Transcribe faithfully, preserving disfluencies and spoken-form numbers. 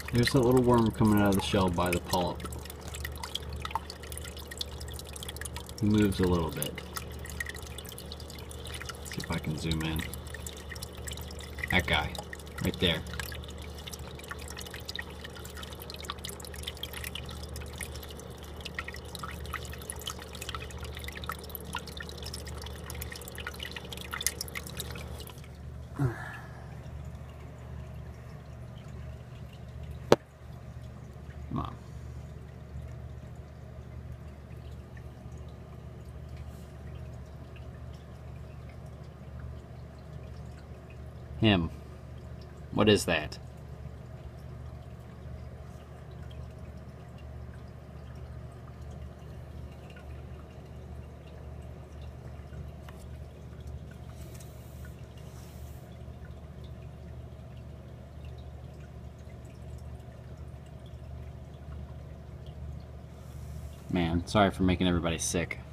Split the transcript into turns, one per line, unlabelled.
There's that little worm coming out of the shell by the polyp. He moves a little bit. Let's see if I can zoom in. That guy, right there. Come on. Him. What is that? Man, sorry for making everybody sick.